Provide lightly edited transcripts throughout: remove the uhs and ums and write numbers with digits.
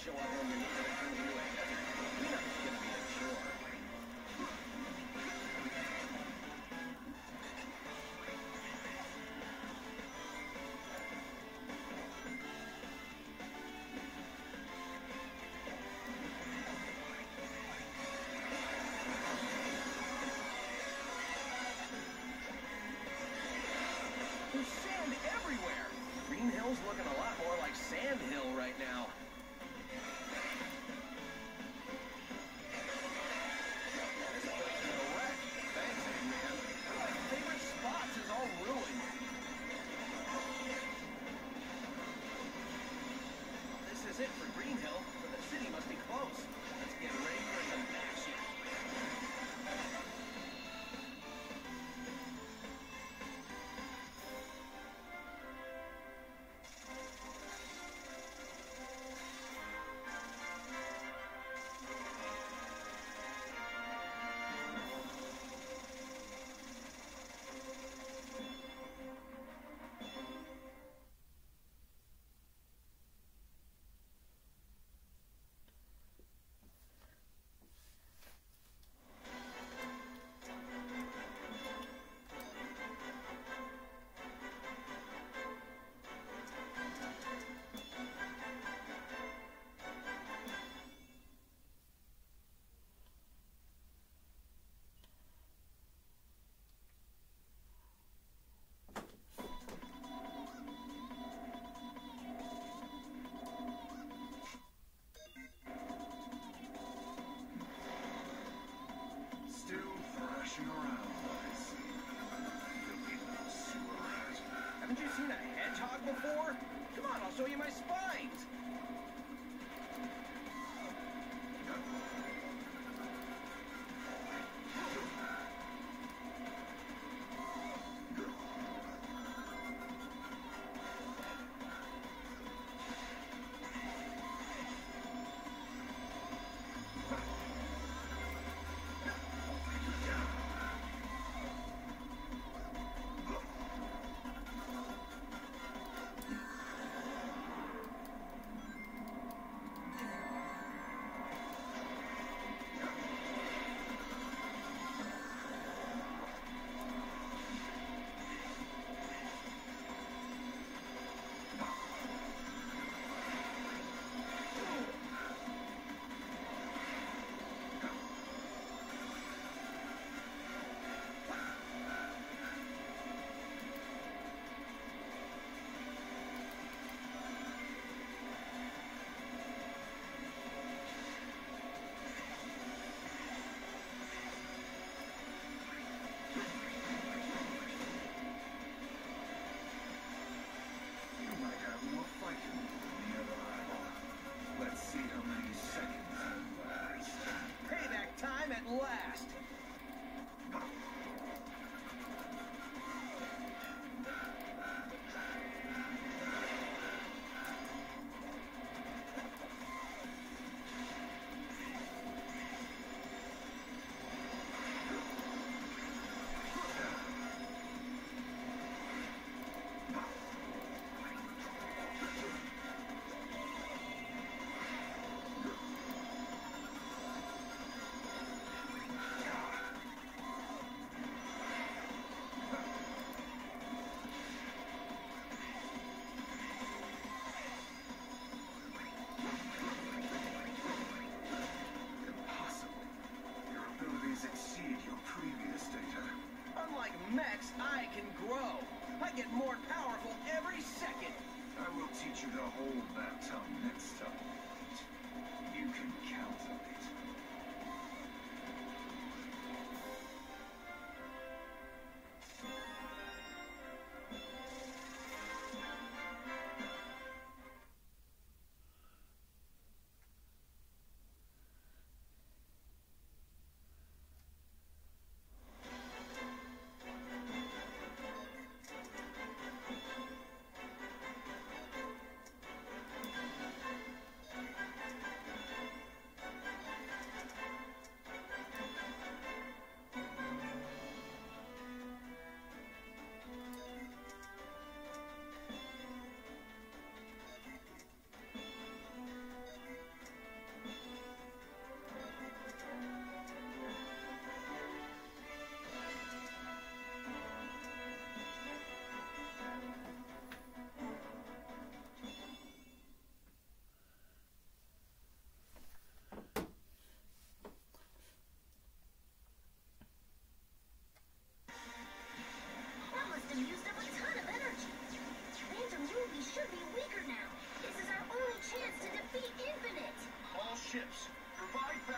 show up when you need it through you a desert. Cleanup's gonna be a chore. There's sand everywhere! Green Hill's looking a lot more like Sand Hill right now. This place is a wreck. Thanks, man. One of my favorite spots is all ruined. This is it for Green Hill, but the city must be close. Let's get ready for some action. Haven't you seen a hedgehog before? Come on, I'll show you my spines. Last. Mechs, I can grow. I get more powerful every second. I will teach you to hold that tongue next time. You can count on it.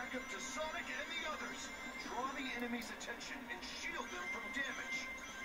backup to Sonic and the others. Draw the enemy's attention and shield them from damage.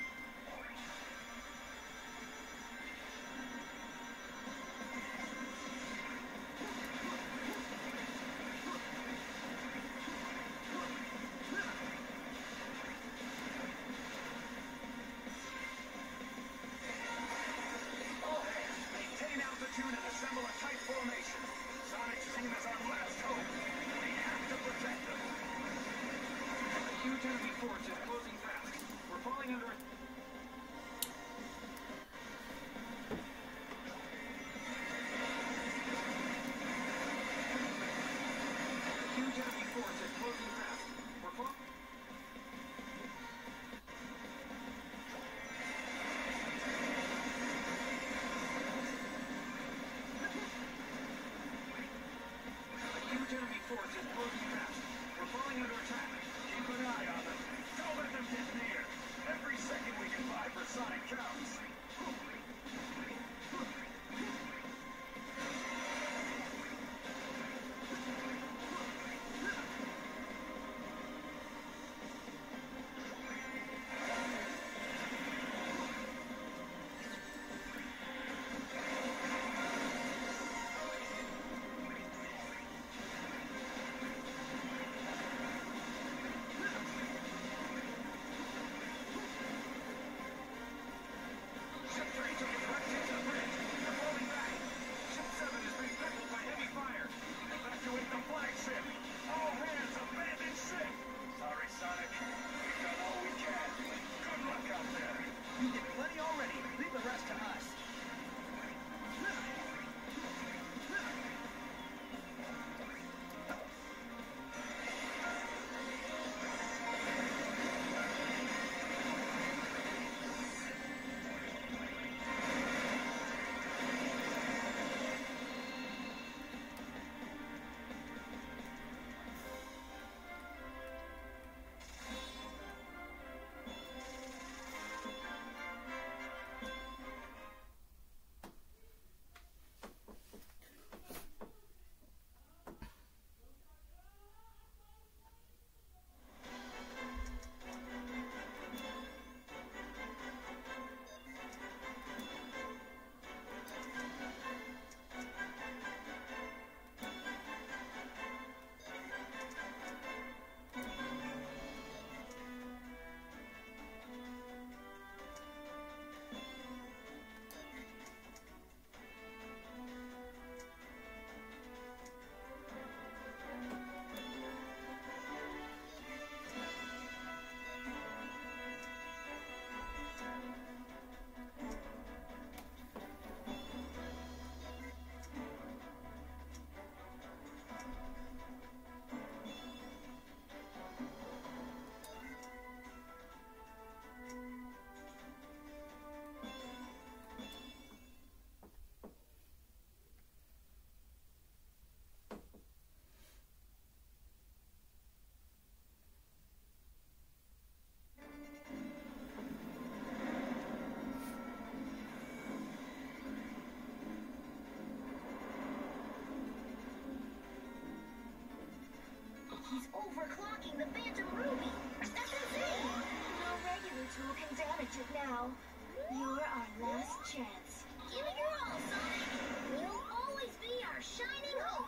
He's overclocking the Phantom Ruby. That's insane. No regular tool can damage it now. You're our last chance. Give it your all, Sonic. You'll always be our shining hope.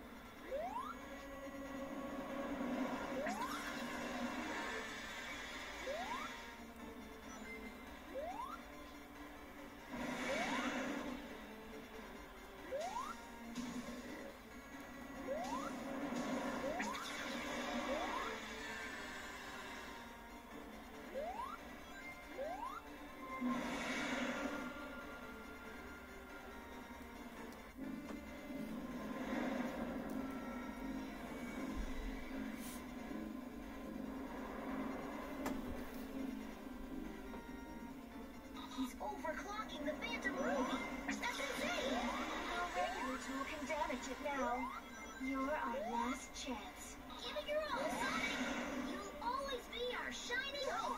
He's overclocking the Phantom Ruby. That's insane. No regular tool can damage it now. You're our last chance. Give it your all, Sonic. You'll always be our shining hope.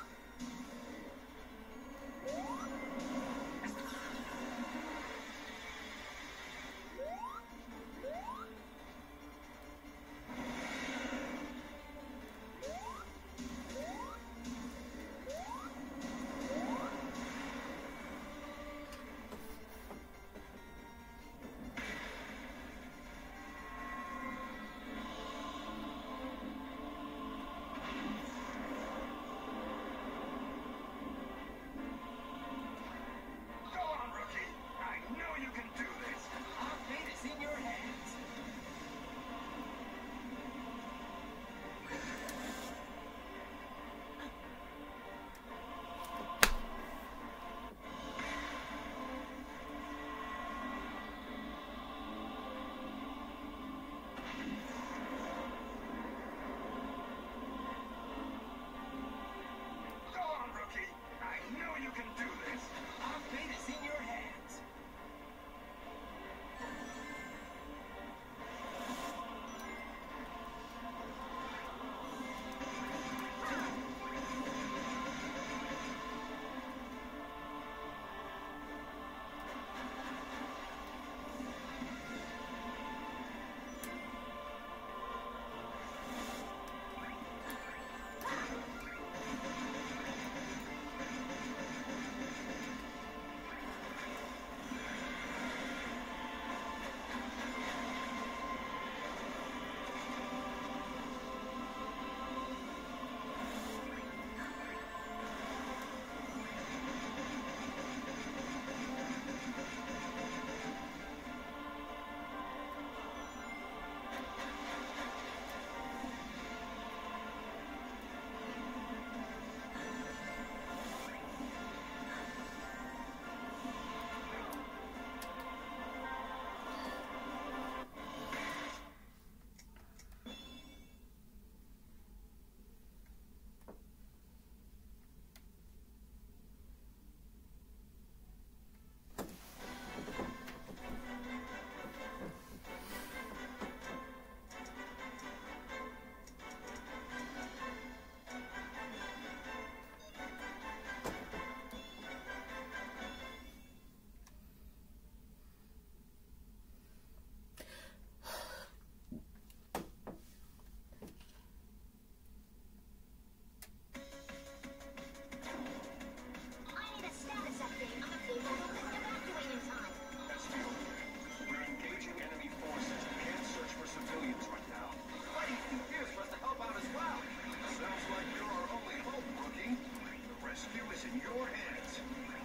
in your hands.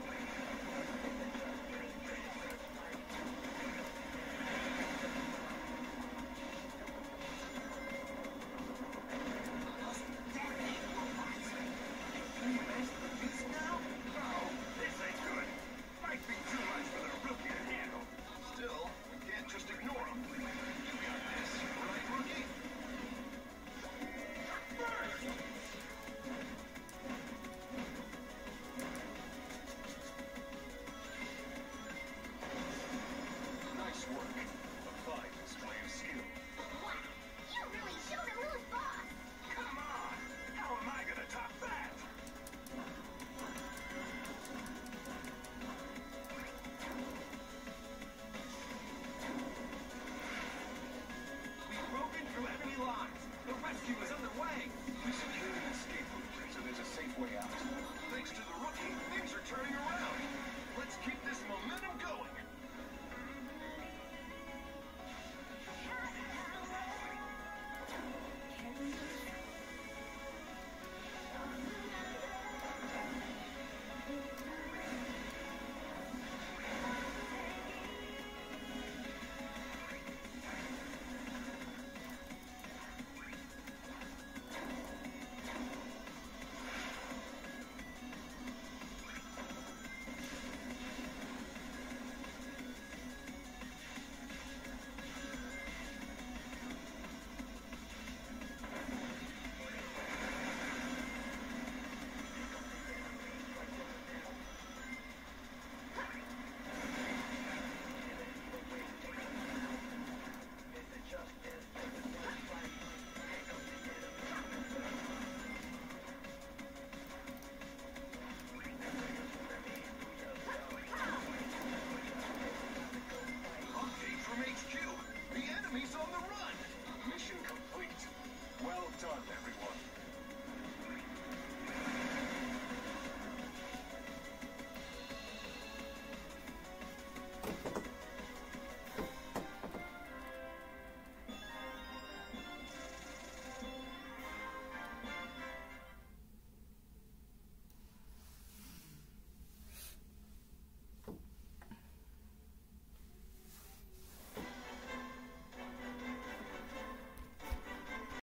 Can you master the beast now? No, this ain't good. Might be too much for the rookie to handle. Still, we can't just ignore him. You got this, right, rookie? First! Nice work. A fine display of skill. Wow, you really showed him who's boss. Come on! How am I gonna top that? We've broken through enemy lines. The rescue is underway. We secured an escape route, so there's a safe way out. Thanks to the rookie, things are turning around. Let's keep this momentum going. Update from HQ. The enemy's on the run. Mission complete. Well done, everyone.